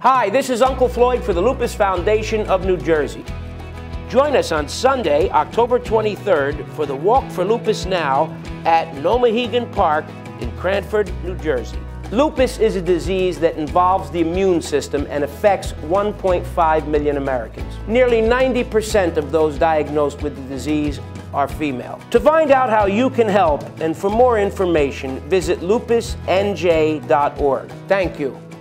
Hi, this is Uncle Floyd for the Lupus Foundation of New Jersey. Join us on Sunday, October 23rd for the Walk for Lupus Now at Nomahegan Park in Cranford, New Jersey. Lupus is a disease that involves the immune system and affects 1.5 million Americans. Nearly 90% of those diagnosed with the disease are female. To find out how you can help and for more information, visit lupusnj.org. Thank you.